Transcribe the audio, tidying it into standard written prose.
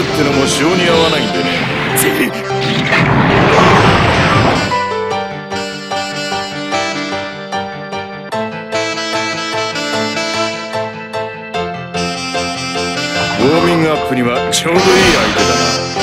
ってのも性に合わないんでね。ウォーミングアップにはちょうどいい相手だな。